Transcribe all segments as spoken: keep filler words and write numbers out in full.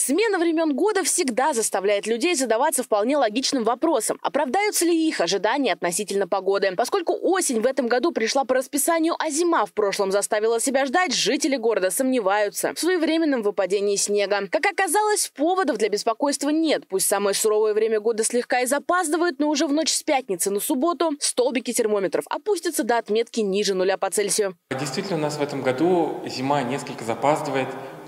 Смена времен года всегда заставляет людей задаваться вполне логичным вопросом, оправдаются ли их ожидания относительно погоды. Поскольку осень в этом году пришла по расписанию, а зима в прошлом заставила себя ждать, жители города сомневаются в своевременном выпадении снега. Как оказалось, поводов для беспокойства нет. Пусть самое суровое время года слегка и запаздывает, но уже в ночь с пятницы на субботу столбики термометров опустятся до отметки ниже нуля по Цельсию. Действительно, у нас в этом году зима несколько запаздывает,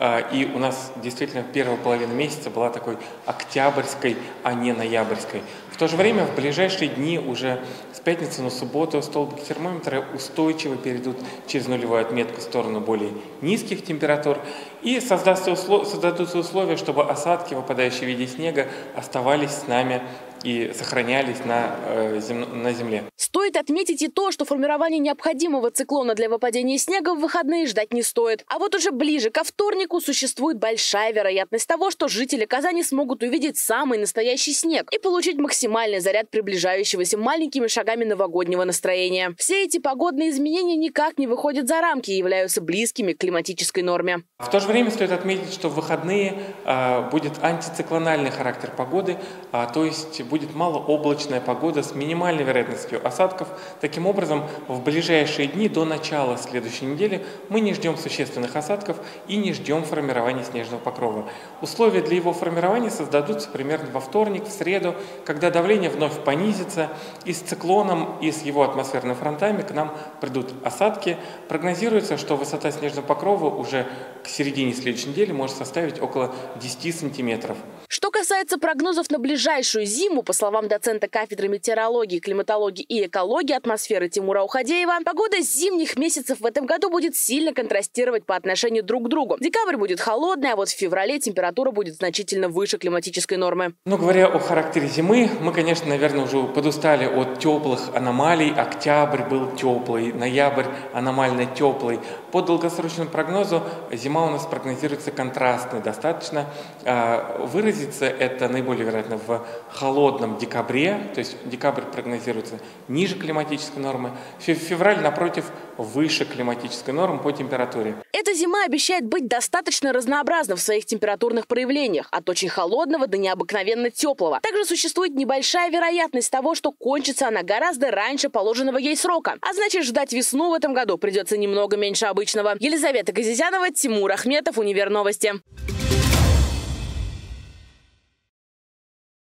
и у нас действительно первая половина месяца была такой октябрьской, а не ноябрьской. В то же время в ближайшие дни уже с пятницы на субботу столбики термометра устойчиво перейдут через нулевую отметку в сторону более низких температур, и создастся услов... создадутся условия, чтобы осадки, выпадающие в виде снега, оставались с нами и сохранялись на, э, зем... на земле. Стоит отметить и то, что формирование необходимого циклона для выпадения снега в выходные ждать не стоит. А вот уже ближе ко вторнику существует большая вероятность того, что жители Казани смогут увидеть самый настоящий снег и получить максимальный заряд приближающегося маленькими шагами новогоднего настроения. Все эти погодные изменения никак не выходят за рамки и являются близкими к климатической норме. В то же время стоит отметить, что в выходные э, будет антициклональный характер погоды, э, то есть будет малооблачная погода с минимальной вероятностью осадков. Таким образом, в ближайшие дни до начала следующей недели мы не ждем существенных осадков и не ждем формирования снежного покрова. Условия для его формирования создадутся примерно во вторник, в среду, когда давление вновь понизится, и с циклоном, и с его атмосферными фронтами к нам придут осадки. Прогнозируется, что высота снежного покрова уже к середине следующей недели может составить около десяти сантиметров. Что касается прогнозов на ближайшую зиму, по словам доцента кафедры метеорологии, климатологии и экологии атмосферы Тимура Ухадеева, погода зимних месяцев в этом году будет сильно контрастировать по отношению друг к другу. Декабрь будет холодный, а вот в феврале температура будет значительно выше климатической нормы. Но говоря о характере зимы, мы, конечно, наверное, уже подустали от теплых аномалий. Октябрь был теплый, ноябрь аномально теплый. По долгосрочному прогнозу зима у нас прогнозируется контрастной. Достаточно э, выразиться это наиболее вероятно в холодном декабре, то есть декабрь прогнозируется ниже климатической нормы, февраль, напротив, выше климатической нормы по температуре. Эта зима обещает быть достаточно разнообразна в своих температурных проявлениях, от очень холодного до необыкновенно теплого. Также существует небольшая вероятность того, что кончится она гораздо раньше положенного ей срока. А значит, ждать весну в этом году придется немного меньше обычного. Елизавета Газизянова, Тимур Ахметов, Универ Новости.